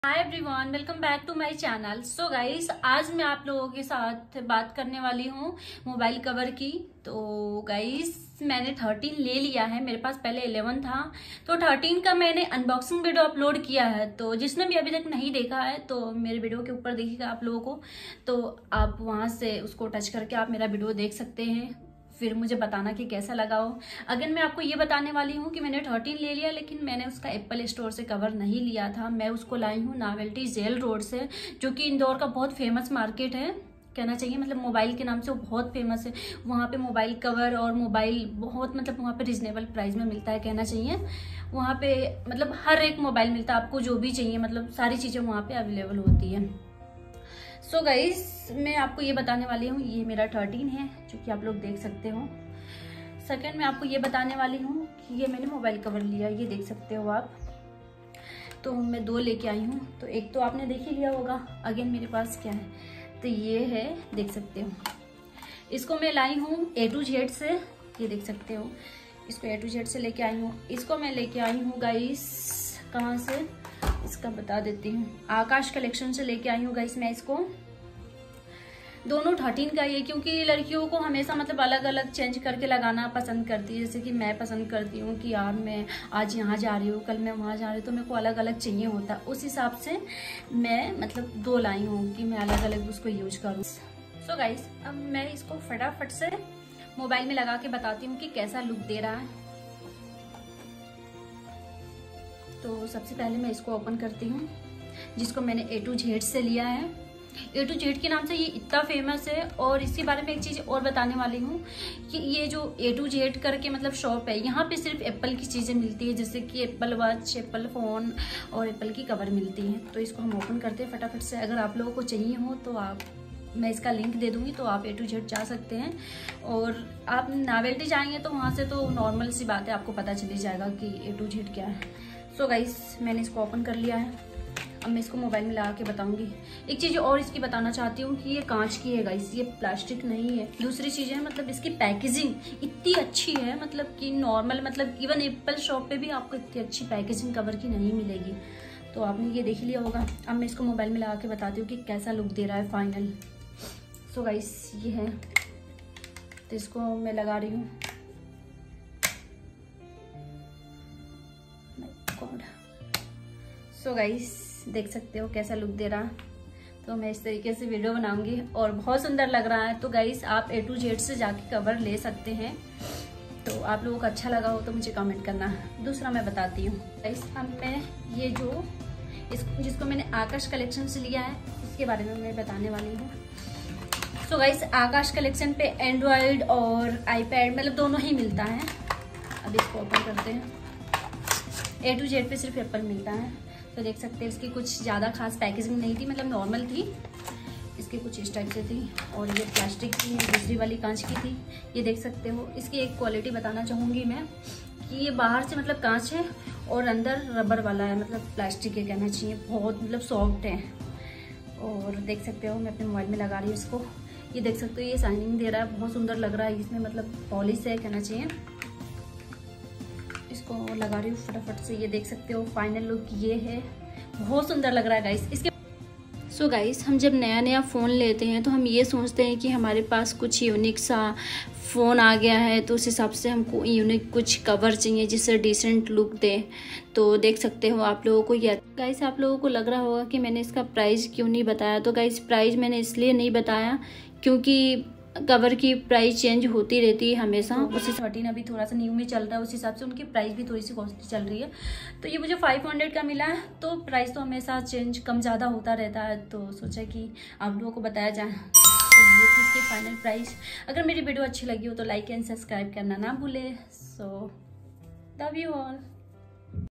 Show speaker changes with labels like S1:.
S1: Hi everyone, welcome back to my channel. So guys, आज मैं आप लोगों के साथ बात करने वाली हूँ मोबाइल कवर की। तो गाइस, मैंने 13 ले लिया है। मेरे पास पहले 11 था, तो 13 का मैंने अनबॉक्सिंग वीडियो अपलोड किया है। तो जिसने भी अभी तक नहीं देखा है तो मेरे वीडियो के ऊपर देखिएगा आप लोगों को, तो आप वहां से उसको टच करके आप मेरा वीडियो देख सकते हैं। फिर मुझे बताना कि कैसा लगा हो। अगर मैं आपको ये बताने वाली हूँ कि मैंने 13 ले लिया, लेकिन मैंने उसका एप्पल स्टोर से कवर नहीं लिया था। मैं उसको लाई हूँ नावेल्टी जेल रोड से, जो कि इंदौर का बहुत फेमस मार्केट है कहना चाहिए। मतलब मोबाइल के नाम से वो बहुत फेमस है। वहाँ पे मोबाइल कवर और मोबाइल बहुत वहाँ पे रिजनेबल प्राइस में मिलता है कहना चाहिए। वहाँ पे मतलब हर एक मोबाइल मिलता है, आपको जो भी चाहिए, मतलब सारी चीज़ें वहाँ पे अवेलेबल होती है। सो गाइस, मैं आपको ये बताने वाली हूँ, ये मेरा 13 है जो कि आप लोग देख सकते हो। सेकंड, मैं आपको ये बताने वाली हूँ कि ये मैंने मोबाइल कवर लिया, ये देख सकते हो आप। तो मैं 2 लेके आई हूँ। तो एक तो आपने देख ही लिया होगा। अगेन मेरे पास क्या है, तो ये है, देख सकते हो। इसको मैं लाई हूँ A to Z से, ये देख सकते हो। इसको A to Z से लेके आई हूँ। इसको मैं लेके आई हूँ गाइस, कहाँ से, इसका बता देती हूँ, आकाश कलेक्शन से लेके आई हूँ गाइस मैं इसको। दोनों 13 का ही है, क्योंकि लड़कियों को हमेशा मतलब अलग अलग चेंज करके लगाना पसंद करती है। जैसे कि मैं पसंद करती हूँ कि यार मैं आज यहाँ जा रही हूँ, कल मैं वहाँ जा रही हूँ, तो मेरे को अलग अलग चाहिए होता है। उस हिसाब से मैं मतलब 2 लाई हूँ कि मैं अलग अलग उसको यूज करूँ। सो गाइस, अब मैं इसको फटाफट से मोबाइल में लगा के बताती हूँ कि कैसा लुक दे रहा है। तो सबसे पहले मैं इसको ओपन करती हूँ, जिसको मैंने A to Z से लिया है। A to Z के नाम से ये इतना फेमस है। और इसके बारे में एक चीज़ और बताने वाली हूँ कि ये जो A to Z करके मतलब शॉप है, यहाँ पे सिर्फ एप्पल की चीज़ें मिलती है, जैसे कि एप्पल वॉच, एप्पल फ़ोन और एप्पल की कवर मिलती है। तो इसको हम ओपन करते हैं फटाफट से। अगर आप लोगों को चाहिए हो तो मैं इसका लिंक दे दूँगी, तो आप A to Z जा सकते हैं। और आप नावेल्टी जाएंगे तो वहाँ से तो नॉर्मल सी बात है, आपको पता चली जाएगा कि A to Z क्या है। सो गाइस, मैंने इसको ओपन कर लिया है। अब मैं इसको मोबाइल में लगा के बताऊंगी। एक चीज़ और इसकी बताना चाहती हूँ कि ये कांच की है गाइस, ये प्लास्टिक नहीं है। दूसरी चीज़ है, मतलब इसकी पैकेजिंग इतनी अच्छी है, मतलब कि नॉर्मल, मतलब इवन एप्पल शॉप पे भी आपको इतनी अच्छी पैकेजिंग कवर की नहीं मिलेगी। तो आपने ये देख लिया होगा। अब मैं इसको मोबाइल में लगा के बताती हूँ कि कैसा लुक दे रहा है फाइनल। सो गाइस, ये है, तो इसको मैं लगा रही हूँ। सो गाइस, देख सकते हो कैसा लुक दे रहा। तो मैं इस तरीके से वीडियो बनाऊंगी और बहुत सुंदर लग रहा है। तो गाइस, आप A to Z से जाके कवर ले सकते हैं। तो आप लोगों को अच्छा लगा हो तो मुझे कमेंट करना। दूसरा मैं बताती हूँ गाइस, अब मैं ये जो जिसको मैंने आकाश कलेक्शन से लिया है, इसके बारे में मैं बताने वाली हूँ। सो गाइस, आकाश कलेक्शन पे एंड्रॉयड और आईपैड मतलब दोनों ही मिलता है। अब इसको ओपन करते हैं। A to Z पे सिर्फ एप्पल मिलता है। तो देख सकते हैं, इसकी कुछ ज़्यादा खास पैकेजिंग नहीं थी, मतलब नॉर्मल थी। इसकी कुछ इस टाइप से थी, और ये प्लास्टिक की, दूसरी वाली कांच की थी। ये देख सकते हो। इसकी एक क्वालिटी बताना चाहूँगी मैं कि ये बाहर से मतलब कांच है और अंदर रबर वाला है, मतलब प्लास्टिक है कहना चाहिए। बहुत मतलब सॉफ्ट है। और देख सकते हो, मैं अपने मोबाइल में लगा रही हूँ इसको। ये देख सकते हो, ये शाइनिंग दे रहा है, बहुत सुंदर लग रहा है। इसमें मतलब पॉलिश है कहना चाहिए। इसको लगा रही हूँ फटाफट से। ये देख सकते हो फाइनल लुक ये है, बहुत सुंदर लग रहा है गाइस इसके। सो गाइस, हम जब नया नया फ़ोन लेते हैं तो हम ये सोचते हैं कि हमारे पास कुछ यूनिक सा फ़ोन आ गया है, तो उस हिसाब से हमको यूनिक कुछ कवर चाहिए जिससे डिसेंट लुक दे। तो देख सकते हो आप लोगों को। ये गाइस, आप लोगों को लग रहा होगा कि मैंने इसका प्राइस क्यों नहीं बताया। तो गाइस, प्राइस मैंने इसलिए नहीं बताया क्योंकि कवर की प्राइस चेंज होती रहती है हमेशा। उसी 13 अभी थोड़ा सा न्यू में चल रहा है, उस हिसाब से उनकी प्राइस भी थोड़ी सी कॉस्टली चल रही है। तो ये मुझे 500 का मिला है। तो प्राइस तो हमेशा चेंज कम ज़्यादा होता रहता है, तो सोचा कि आप लोगों को बताया जाए। तो ये थी इसकी फाइनल प्राइस। अगर मेरी वीडियो अच्छी लगी हो तो लाइक एंड सब्सक्राइब करना ना भूले। So love you all.